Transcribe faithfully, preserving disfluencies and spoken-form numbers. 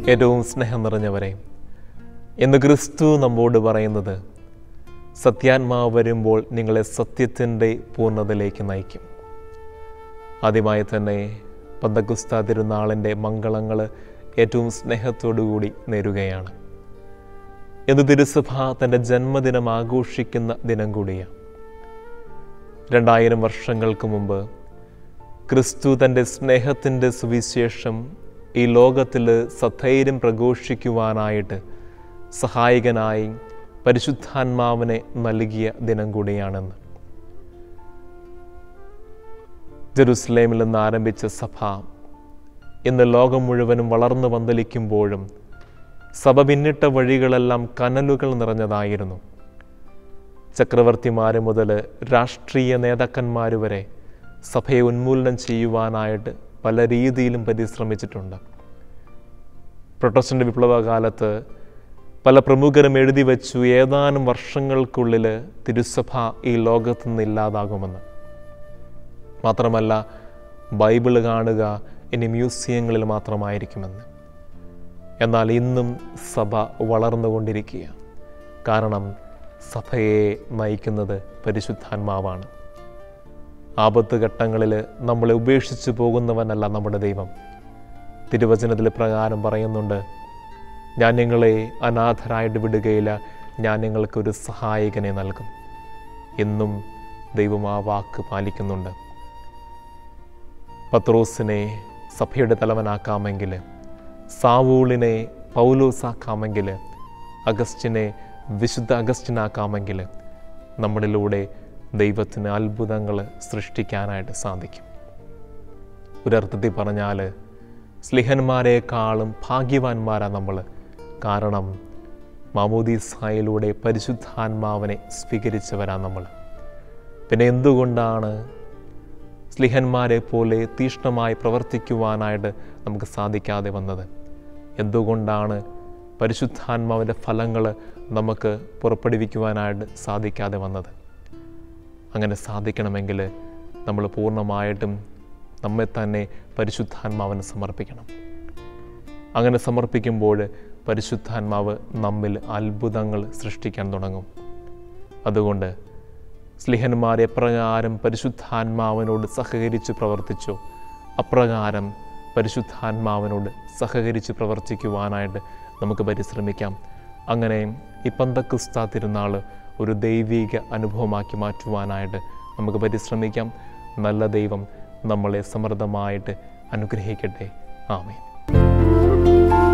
ഏറ്റവും സ്നേഹം നിറഞ്ഞവരെ, ഇന്ന് ക്രിസ്തു നമ്മോട് പറയുന്നത്, സത്യാത്മാവ് വരുമ്പോൾ നിങ്ങളെ സത്യത്തിൻ്റെ പൂർണ്ണതയിലേക്ക് നയിക്കും. ആദ്യമായി തന്നെ പന്തക്കുസ്ത തിരുനാളിൻ്റെ മംഗളങ്ങൾ ഏറ്റവും സ്നേഹത്തോടുകൂടി നേരുകയാണ്. ഇന്ന് തിരുസഭ തൻ്റെ ജന്മദിനം ആഘോഷിക്കുന്ന ദിനം കൂടിയാണ്. രണ്ടായിരം വർഷങ്ങൾക്ക് മുമ്പ് ക്രിസ്തു തൻ്റെ സ്നേഹത്തിൻ്റെ സുവിശേഷം ഈ ലോകത്തിൽ സധൈര്യം പ്രഘോഷിക്കുവാനായിട്ട് സഹായകനായി പരിശുദ്ധാത്മാവിനെ നൽകിയ ദിനം കൂടിയാണെന്ന്. ജെറുസലേമിൽ നിന്ന് ആരംഭിച്ച സഭ ഇന്ന് ലോകം മുഴുവനും വളർന്നു പന്തലിക്കുമ്പോഴും സഭ പിന്നിട്ട വഴികളെല്ലാം കനലുകൾ നിറഞ്ഞതായിരുന്നു. ചക്രവർത്തിമാർ മുതൽ രാഷ്ട്രീയ നേതാക്കന്മാർ വരെ സഭയെ ഉന്മൂലനം ചെയ്യുവാനായിട്ട് പല രീതിയിലും പരിശ്രമിച്ചിട്ടുണ്ട്. പ്രൊട്ടസ്റ്റന്റ് വിപ്ലവകാലത്ത് പല പ്രമുഖരും എഴുതി വച്ചു, ഏതാനും വർഷങ്ങൾക്കുള്ളിൽ തിരുസഭ ഈ ലോകത്തു നിന്ന് ഇല്ലാതാകുമെന്ന്. മാത്രമല്ല, ബൈബിള് കാണുക ഇനി മ്യൂസിയങ്ങളിൽ മാത്രമായിരിക്കുമെന്ന്. എന്നാൽ ഇന്നും സഭ വളർന്നുകൊണ്ടിരിക്കുക. കാരണം സഭയെ നയിക്കുന്നത് പരിശുദ്ധാത്മാവാണ്. ആപത്ത് ഘട്ടങ്ങളിൽ നമ്മളെ ഉപേക്ഷിച്ച് പോകുന്നവനല്ല നമ്മുടെ ദൈവം. തിരുവചനത്തിൽ പ്രകാരം പറയുന്നുണ്ട്, ഞാൻ നിങ്ങളെ അനാഥരായിട്ട് വിടുകയില്ല, ഞാൻ നിങ്ങൾക്കൊരു സഹായകനെ നൽകും. എന്നും ദൈവം ആ വാക്ക് പാലിക്കുന്നുണ്ട്. പത്രോസിനെ സഭയുടെ തലവനാക്കാമെങ്കിൽ, സാവൂളിനെ പൗലോസാക്കാമെങ്കിൽ, അഗസ്റ്റിനെ വിശുദ്ധ അഗസ്റ്റിനാക്കാമെങ്കിൽ, നമ്മളിലൂടെ ദൈവത്തിന് അത്ഭുതങ്ങൾ സൃഷ്ടിക്കാനായിട്ട് സാധിക്കും. ഒരർത്ഥത്തിൽ പറഞ്ഞാൽ സ്ലിഹന്മാരെക്കാളും ഭാഗ്യവാന്മാരാണ് നമ്മൾ. കാരണം മാമോദീസായിലൂടെ പരിശുദ്ധാത്മാവിനെ സ്വീകരിച്ചവരാണ് നമ്മൾ. പിന്നെ എന്തുകൊണ്ടാണ് സ്ലിഹന്മാരെ പോലെ തീഷ്ണമായി പ്രവർത്തിക്കുവാനായിട്ട് നമുക്ക് സാധിക്കാതെ വന്നത്? എന്തുകൊണ്ടാണ് പരിശുദ്ധാത്മാവിൻ്റെ ഫലങ്ങൾ നമുക്ക് പുറപ്പെടുവിക്കുവാനായിട്ട് സാധിക്കാതെ വന്നത്? അങ്ങനെ സാധിക്കണമെങ്കിൽ നമ്മൾ പൂർണ്ണമായിട്ടും നമ്മെ തന്നെ പരിശുദ്ധാത്മാവിന് സമർപ്പിക്കണം. അങ്ങനെ സമർപ്പിക്കുമ്പോൾ പരിശുദ്ധാത്മാവ് നമ്മിൽ അത്ഭുതങ്ങൾ സൃഷ്ടിക്കാൻ തുടങ്ങും. അതുകൊണ്ട് സ്ലിഹന്മാർ എപ്രകാരം പരിശുദ്ധാത്മാവിനോട് സഹകരിച്ച് പ്രവർത്തിച്ചോ, അപ്രകാരം പരിശുദ്ധാത്മാവിനോട് സഹകരിച്ച് പ്രവർത്തിക്കുവാനായിട്ട് നമുക്ക് പരിശ്രമിക്കാം. അങ്ങനെ ഈ പന്തക്കുസ്ത തിരുനാൾ ഒരു ദൈവിക അനുഭവമാക്കി മാറ്റുവാനായിട്ട് നമുക്ക് പരിശ്രമിക്കാം. നല്ല ദൈവം നമ്മളെ സമൃദ്ധമായിട്ട് അനുഗ്രഹിക്കട്ടെ. ആമേൻ.